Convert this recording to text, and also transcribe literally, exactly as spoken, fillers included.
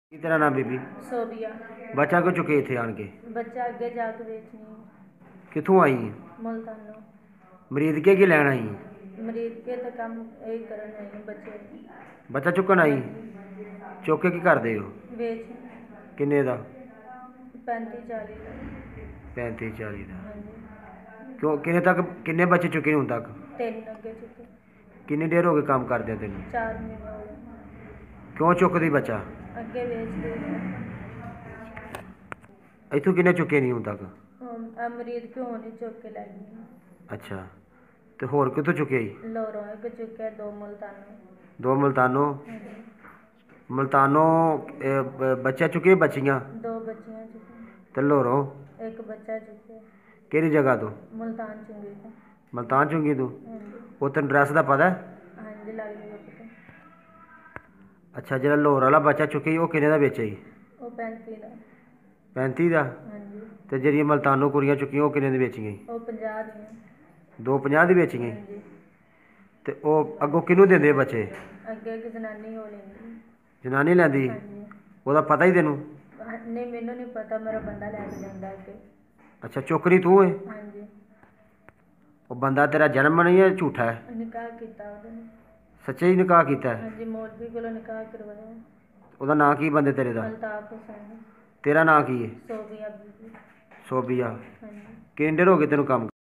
की तेरा नाम बीबी? सोबिया। बच्चा को चुके थे आन के? बच्चा अगे जाके बेचनी कितों आई? मुल्तानो। मरीज के की लैन आई? मरीज के तो काम यही करन आई बच्चे बच्चा चुकन आई? हाँ चुक के की करदे हो? बेच किन्ने दा? पैंती चाली का। पैंती चाली दा। हाँ जी। क्यों किन्ने तक किन्ने बच्चे चुके हुण तक? तीन अगे चुके। किन्नी देर हो गई काम करदे तेन? चार महीने हो गए। क्यों चुकदी बच्चा? अगे बेच दे। इथों किन्ने चुके नहीं हुण तक? मरीज क्यों नहीं चुक के लै गई। अच्छा तो होर कितों चुके ही? लोरों एक चुके दो मुल्तानों। दो मुल्तानों? हाँ जी। मुल्तानों ए, ब- बच्चे चुके बच्चियां? दो बच्चियां चुके। ते लोरों? एक बच्चा चुके। केड़ी जगह तो? मुल्तान चुंगी का। मुल्तान चुंगी तू? हाँ जी। वो तेन ड्रैस का पता है? हाँ जी लग गया पता। अच्छा जो लाहौर वाला बच्चा चुके ही वो किन्ने दा बेचे ही? वो पैंती का। पैंती का? हाँ जी। तो जेह्ड़ियां मुल्तानों कुड़ियां चुकियां वो किन्ने दी बेचियां? वो पंजाह दियां। दो पंजाह दी बेचियां? हाँ जी। ते ओह् अग्गों किहनूं दिंदे बच्चे? अगे एक जनानी हो लेंदी। जनानी लैंदी? हाँ जी। ओह्दा पता ही तेनू? हाँ, नहीं मैनू नहीं पता मेरा बंदा लैके जांदा अगे। अच्छा चुकनी तू है? हाँ जी। वो बंदा तेरा जन्म नहीं है झूठा है? निकाह किया ਉਹਦੇ सच्चे ही निकाह किया है? हाँ जी मौलवी कोलों निकाह करवाया। ਉਹਦਾ ਨਾਂ ਕੀ ਬੰਦੇ ਤੇਰੇ ਦਾ? अल्ताफ हुसैन। ਤੇਰਾ ਨਾਂ ਕੀ ਹੈ? सोबिया बीबी। ਸੋਬੀਆ। हाँ जी। ਕਿੰਨੇ ਦਿਨ ਹੋ ਗਏ ਤੈਨੂੰ ਕੰਮ